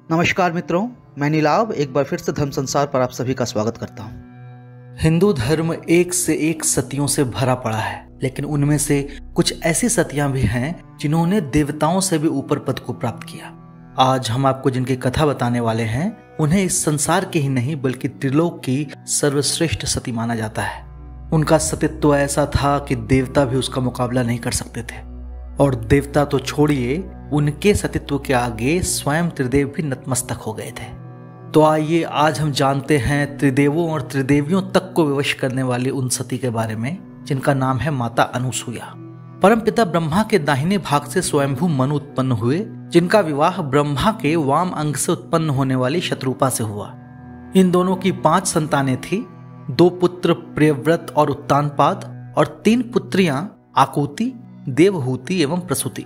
नमस्कार मित्रों, मैं नीलाभ एक बार फिर से धर्म संसार पर आप सभी का स्वागत करता हूँ। हिंदू धर्म एक से एक सतियों से भरा पड़ा है, लेकिन उनमें से कुछ ऐसी सतियां भी हैं जिन्होंने देवताओं से भी ऊपर पद को प्राप्त किया। आज हम आपको जिनकी कथा बताने वाले हैं, उन्हें इस संसार के ही नहीं बल्कि त्रिलोक की सर्वश्रेष्ठ सती माना जाता है। उनका सतीत्व ऐसा था कि देवता भी उसका मुकाबला नहीं कर सकते थे, और देवता तो छोड़िए, उनके सतीत्व के आगे स्वयं त्रिदेव भी नतमस्तक हो गए थे। तो आइए आज हम जानते हैं त्रिदेवों और त्रिदेवियों तक को विवश करने वाली उन सती के बारे में, जिनका नाम है माता अनुसूया। परमपिता ब्रह्मा के दाहिने भाग से स्वयंभू मनु उत्पन्न हुए, जिनका विवाह ब्रह्मा के वाम अंग से उत्पन्न होने वाली शत्रुपा से हुआ। इन दोनों की 5 संतानें थी, 2 पुत्र प्रियव्रत और उत्तानपाद, और 3 पुत्रियां आकुति, देवहूति एवं प्रसूति।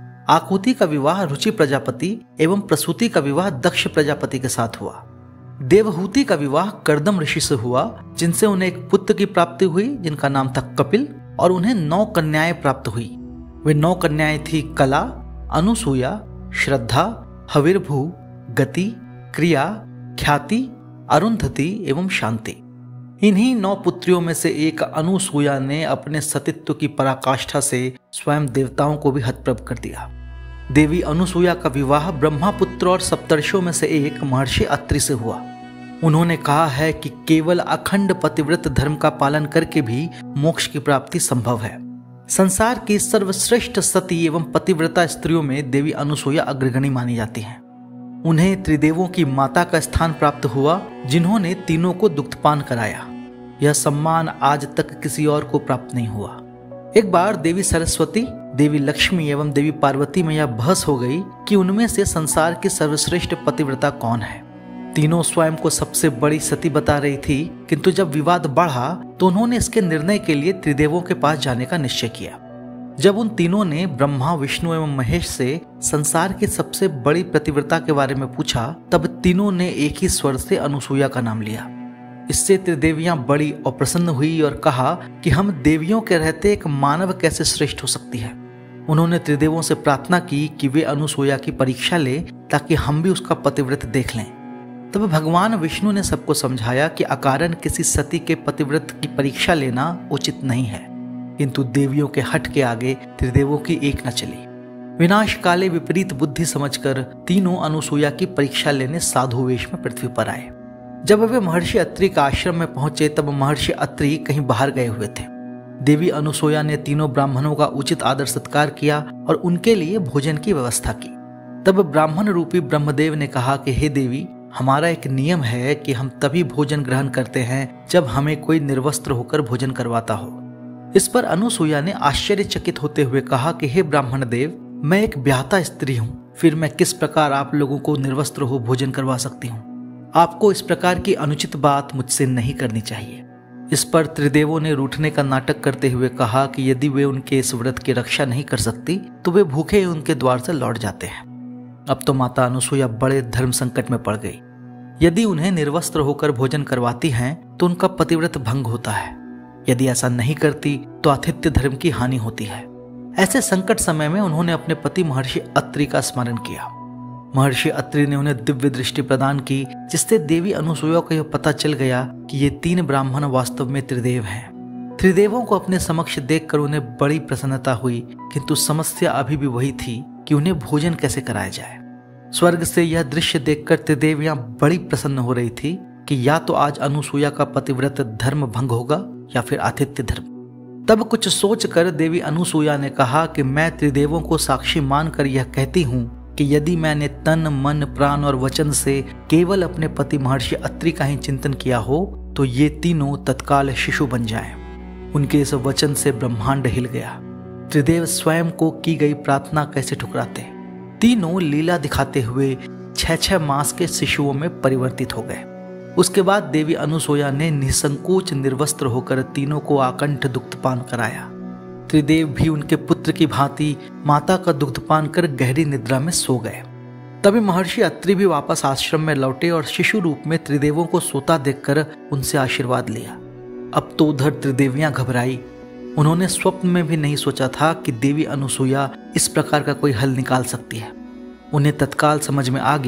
आकुति का विवाह रुचि प्रजापति एवं प्रसूति का विवाह दक्ष प्रजापति के साथ हुआ। देवहूति का विवाह कर्दम ऋषि से हुआ, जिनसे उन्हें एक पुत्र की प्राप्ति हुई जिनका नाम था कपिल, और उन्हें 9 कन्याएं प्राप्त हुई। वे 9 कन्याएं थी कला, अनुसूया, श्रद्धा, हविर्भू, गति, क्रिया, ख्याति, अरुंधति एवं शांति। इन्हीं 9 पुत्रियों में से एक अनुसूया ने अपने सतीत्व की पराकाष्ठा से स्वयं देवताओं को भी हतप्रभ कर दिया। देवी अनुसूया का विवाह ब्रह्मापुत्र और सप्तर्षियों में से एक महर्षि अत्रि से हुआ। उन्होंने कहा है कि केवल अखंड पतिव्रत धर्म का पालन करके भी मोक्ष की प्राप्ति संभव है। संसार की सर्वश्रेष्ठ सती एवं पतिव्रता स्त्रियों में देवी अनुसूया अग्रगणी मानी जाती हैं। उन्हें त्रिदेवों की माता का स्थान प्राप्त हुआ, जिन्होंने तीनों को दुग्धपान कराया। यह सम्मान आज तक किसी और को प्राप्त नहीं हुआ। एक बार देवी सरस्वती, देवी लक्ष्मी एवं देवी पार्वती में यह बहस हो गई कि उनमें से संसार की सर्वश्रेष्ठ पतिव्रता कौन है। तीनों स्वयं को सबसे बड़ी सती बता रही थी, किंतु जब विवाद बढ़ा तो उन्होंने इसके निर्णय के लिए त्रिदेवों के पास जाने का निश्चय किया। जब उन तीनों ने ब्रह्मा, विष्णु एवं महेश से संसार की सबसे बड़ी पतिव्रता के बारे में पूछा, तब तीनों ने एक ही स्वर से अनुसूया का नाम लिया। इससे त्रिदेवियां बड़ी अप्रसन्न हुई और कहा कि हम देवियों के रहते एक मानव कैसे श्रेष्ठ हो सकती है। उन्होंने त्रिदेवों से प्रार्थना की कि वे अनुसूया की परीक्षा लें, ताकि हम भी उसका पतिव्रत देख लें। तब भगवान विष्णु ने सबको समझाया कि अकारण किसी सती के पतिव्रत की परीक्षा लेना उचित नहीं है, किंतु देवियों के हट के आगे त्रिदेवों की एक न चली। विनाश काले विपरीत बुद्धि समझकर तीनों अनुसूया की परीक्षा लेने साधु वेश में पृथ्वी पर आए। जब वे महर्षि अत्रि का आश्रम में पहुंचे, तब महर्षि अत्रि कहीं बाहर गए हुए थे। देवी अनुसूया ने तीनों ब्राह्मणों का उचित आदर सत्कार किया और उनके लिए भोजन की व्यवस्था की। तब ब्राह्मण रूपी ब्रह्मदेव ने कहा कि हे देवी, हमारा एक नियम है कि हम तभी भोजन ग्रहण करते हैं जब हमें कोई निर्वस्त्र होकर भोजन करवाता हो। इस पर अनुसूया ने आश्चर्यचकित होते हुए कहा कि हे ब्राह्मण देव, मैं एक ब्याहता स्त्री हूँ, फिर मैं किस प्रकार आप लोगों को निर्वस्त्र हो भोजन करवा सकती हूँ। आपको इस प्रकार की अनुचित बात मुझसे नहीं करनी चाहिए। इस पर त्रिदेवों ने रूठने का नाटक करते हुए कहा कि यदि वे उनके इस व्रत की रक्षा नहीं कर सकती तो वे भूखे उनके द्वार से लौट जाते हैं। अब तो माता अनुसूया बड़े धर्म संकट में पड़ गई। यदि उन्हें निर्वस्त्र होकर भोजन करवाती हैं तो उनका पतिव्रत भंग होता है, यदि ऐसा नहीं करती तो आतिथ्य धर्म की हानि होती है। ऐसे संकट समय में उन्होंने अपने पति महर्षि अत्रि का स्मरण किया। महर्षि अत्रि ने उन्हें दिव्य दृष्टि प्रदान की, जिससे देवी अनुसूया को यह पता चल गया कि ये 3 ब्राह्मण वास्तव में त्रिदेव हैं। त्रिदेवों को अपने समक्ष देखकर उन्हें बड़ी प्रसन्नता हुई, किंतु समस्या अभी भी वही थी कि उन्हें भोजन कैसे कराया जाए। स्वर्ग से यह दृश्य देखकर त्रिदेवियां बड़ी प्रसन्न हो रही थी कि या तो आज अनुसूया का पतिव्रत धर्म भंग होगा या फिर आतिथ्य धर्म। तब कुछ सोचकर देवी अनुसूया ने कहा कि मैं त्रिदेवों को साक्षी मानकर यह कहती हूँ कि यदि मैंने तन, मन, प्राण और वचन से केवल अपने पति महर्षि अत्रि का ही चिंतन किया हो तो ये तीनों तत्काल शिशु बन जाएं। उनके इस वचन से ब्रह्मांड हिल गया। त्रिदेव स्वयं को की गई प्रार्थना कैसे ठुकराते। तीनों लीला दिखाते हुए 6 मास के शिशुओं में परिवर्तित हो गए। उसके बाद देवी अनुसूया ने निसंकोच निर्वस्त्र होकर तीनों को आकंठ दुग्धपान कराया। त्रिदेव भी उनके पुत्र की भांति माता का दुग्धपान कर गहरी निद्रा में सो गए। तभी महर्षि अत्रि भी वापस आश्रम में लौटे और शिशु रूप में त्रिदेवों को सोता देखकर उनसे आशीर्वाद लिया। अब तो उधर त्रिदेवियां घबराई। उन्होंने स्वप्न में भी नहीं सोचा था कि देवी अनुसूया इस प्रकार का कोई हल निकाल सकती है। उन्हें तत्काल समझ में आ गया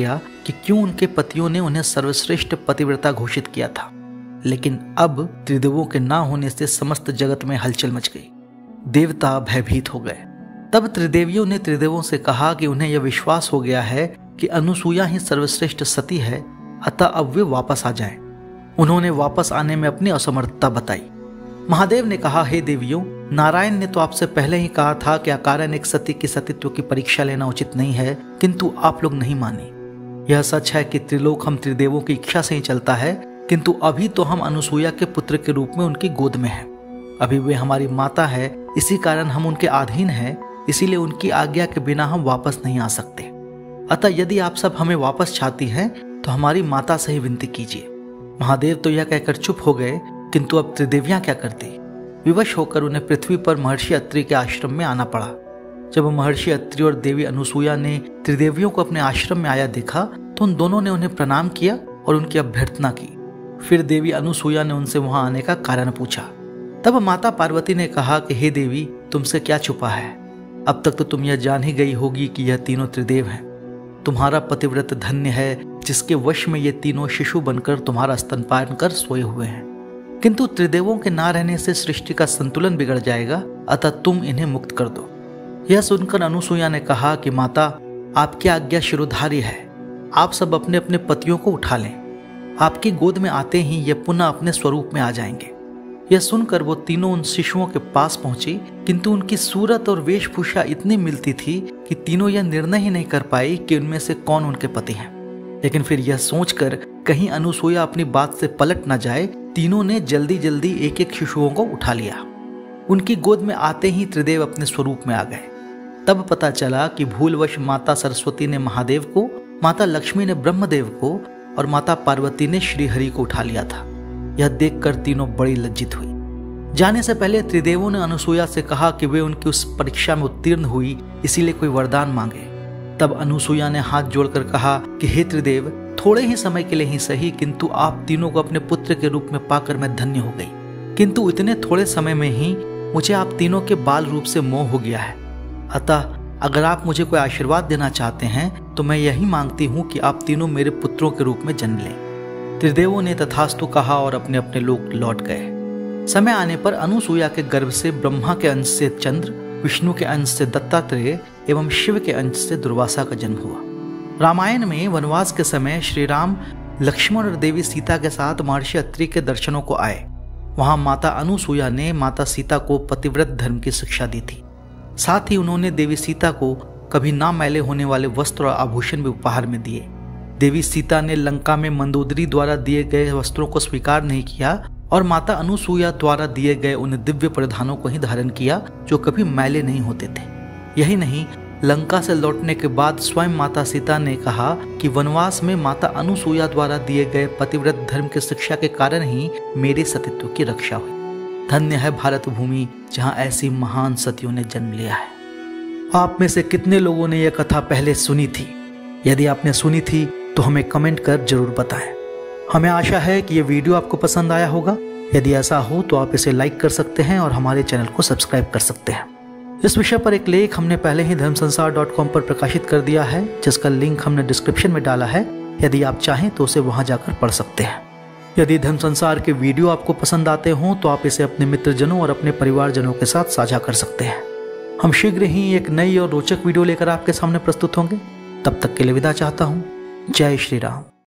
कि क्यों उनके पतियों ने उन्हें सर्वश्रेष्ठ पतिव्रता घोषित किया था। लेकिन अब त्रिदेवों के ना होने से समस्त जगत में हलचल मच गई। देवता भयभीत हो गए। तब त्रिदेवियों ने त्रिदेवों से कहा कि उन्हें यह विश्वास हो गया है कि अनुसूया ही सर्वश्रेष्ठ सती है, अतः अब वे वापस आ जाएं। उन्होंने वापस आने में अपनी असमर्थता बताई। महादेव ने कहा, हे देवियों, नारायण ने तो आपसे पहले ही कहा था कि अकारण एक सती की सतीत्व की परीक्षा लेना उचित नहीं है, किंतु आप लोग नहीं माने। यह सच है कि त्रिलोक हम त्रिदेवों की इच्छा से ही चलता है, किंतु अभी तो हम अनुसूया के पुत्र के रूप में उनकी गोद में हैं। अभी वे हमारी माता है, इसी कारण हम उनके अधीन हैं, इसीलिए उनकी आज्ञा के बिना हम वापस नहीं आ सकते। अतः यदि आप सब हमें वापस चाहती हैं तो हमारी माता से ही विनती कीजिए। महादेव तो यह कहकर चुप हो गए, किंतु अब त्रिदेवियां क्या करती। विवश होकर उन्हें पृथ्वी पर महर्षि अत्रि के आश्रम में आना पड़ा। जब महर्षि अत्रि और देवी अनुसूया ने त्रिदेवियों को अपने आश्रम में आया देखा तो उन दोनों ने उन्हें प्रणाम किया और उनकी अभ्यर्थना की। फिर देवी अनुसूया ने उनसे वहां आने का कारण पूछा। तब माता पार्वती ने कहा कि हे देवी, तुमसे क्या छुपा है। अब तक तो तुम यह जान ही गई होगी कि यह तीनों त्रिदेव हैं। तुम्हारा पतिव्रत धन्य है जिसके वश में ये तीनों शिशु बनकर तुम्हारा स्तनपान कर सोए हुए हैं। किंतु त्रिदेवों के ना रहने से सृष्टि का संतुलन बिगड़ जाएगा, अतः तुम इन्हें मुक्त कर दो। यह सुनकर अनुसूया ने कहा कि माता, आपकी आज्ञा शिरोधार्य है। आप सब अपने अपने पतियों को उठा लें। आपकी गोद में आते ही ये पुनः अपने स्वरूप में आ जाएंगे। यह सुनकर वो तीनों उन शिशुओं के पास पहुंची, किंतु उनकी सूरत और वेशभूषा इतनी मिलती थी कि तीनों यह निर्णय ही नहीं कर पाई कि उनमें से कौन उनके पति हैं। लेकिन फिर यह सोचकर कहीं अनुसूया अपनी बात से पलट न जाए, तीनों ने जल्दी जल्दी एक एक शिशुओं को उठा लिया। उनकी गोद में आते ही त्रिदेव अपने स्वरूप में आ गए। तब पता चला कि भूलवश माता सरस्वती ने महादेव को, माता लक्ष्मी ने ब्रह्मदेव को और माता पार्वती ने श्रीहरि को उठा लिया था। यह देखकर तीनों बड़ी लज्जित हुई। जाने से पहले त्रिदेवों ने अनुसूया से कहा कि वे उनकी उस परीक्षा में उत्तीर्ण हुई, इसीलिए कोई वरदान मांगे। तब अनुसूया ने हाथ जोड़कर कहा कि हे त्रिदेव, थोड़े ही समय के लिए ही सही, किंतु आप तीनों को अपने पुत्र के रूप में पाकर मैं धन्य हो गई। किंतु इतने थोड़े समय में ही मुझे आप तीनों के बाल रूप से मोह हो गया है। अतः अगर आप मुझे कोई आशीर्वाद देना चाहते हैं तो मैं यही मांगती हूँ कि आप तीनों मेरे पुत्रों के रूप में जन्म लें। त्रिदेवों ने तथास्तु कहा और अपने अपने लोक लौट गए। समय आने पर अनुसूया के गर्भ से ब्रह्मा के अंश से चंद्र, विष्णु के अंश से दत्तात्रेय एवं शिव के अंश से दुर्वासा का जन्म हुआ। रामायण में वनवास के समय श्री राम लक्ष्मण और देवी सीता के साथ महर्षि अत्रि के दर्शनों को आए। वहां माता अनुसूया ने माता सीता को पतिव्रत धर्म की शिक्षा दी थी। साथ ही उन्होंने देवी सीता को कभी ना मैले होने वाले वस्त्र और आभूषण भी उपहार में दिए। देवी सीता ने लंका में मंदोदरी द्वारा दिए गए वस्त्रों को स्वीकार नहीं किया और माता अनुसूया द्वारा दिए गए उन दिव्य परिधानों को ही धारण किया जो कभी मैले नहीं होते थे। यही नहीं, लंका से लौटने के बाद स्वयं माता सीता ने कहा कि वनवास में माता अनुसूया द्वारा दिए गए पतिव्रत धर्म की शिक्षा के कारण ही मेरे सतीत्व की रक्षा हुई। धन्य है भारत भूमि जहां ऐसी महान सतियों ने जन्म लिया है। आप में से कितने लोगों ने यह कथा पहले सुनी थी? यदि आपने सुनी थी तो हमें कमेंट कर जरूर बताएं। हमें आशा है कि यह वीडियो आपको पसंद आया होगा। यदि ऐसा हो तो आप इसे लाइक कर सकते हैं और हमारे चैनल को सब्सक्राइब कर सकते हैं। इस विषय पर एक लेख हमने पहले ही धर्मसंसार.com पर प्रकाशित कर दिया है, जिसका लिंक हमने डिस्क्रिप्शन में डाला है। यदि आप चाहें तो उसे वहां जाकर पढ़ सकते हैं। यदि धर्म संसार के वीडियो आपको पसंद आते हों तो आप इसे अपने मित्रजनों और अपने परिवारजनों के साथ साझा कर सकते हैं। हम शीघ्र ही एक नई और रोचक वीडियो लेकर आपके सामने प्रस्तुत होंगे। तब तक के लिए विदा चाहता हूँ। जय श्री राम।